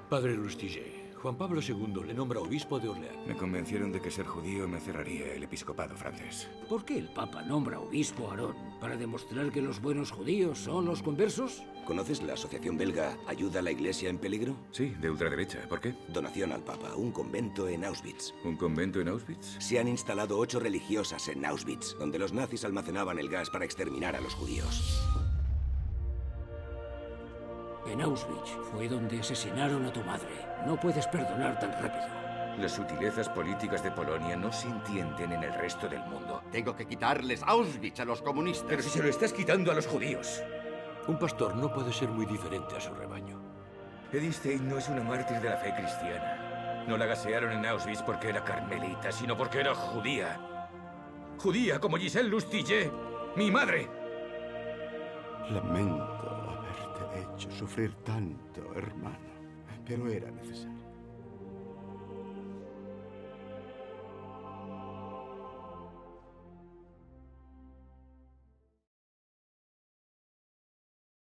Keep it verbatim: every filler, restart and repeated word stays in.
Padre Lustiger, Juan Pablo segundo le nombra obispo de Orleans. Me convencieron de que ser judío me cerraría el episcopado francés. ¿Por qué el Papa nombra obispo a Aarón? ¿Para demostrar que los buenos judíos son los conversos? ¿Conoces la asociación belga Ayuda a la Iglesia en Peligro? Sí, de ultraderecha. ¿Por qué? Donación al Papa, un convento en Auschwitz. ¿Un convento en Auschwitz? Se han instalado ocho religiosas en Auschwitz, donde los nazis almacenaban el gas para exterminar a los judíos. En Auschwitz fue donde asesinaron a tu madre. No puedes perdonar tan rápido. Las sutilezas políticas de Polonia no se entienden en el resto del mundo. Tengo que quitarles Auschwitz a los comunistas. Pero si se lo estás quitando a los judíos. Un pastor no puede ser muy diferente a su rebaño. Edith Stein no es una mártir de la fe cristiana. No la gasearon en Auschwitz porque era carmelita, sino porque era judía. Judía como Giselle Lustiger, mi madre. Lamento haberte hecho sufrir tanto, hermano, pero era necesario.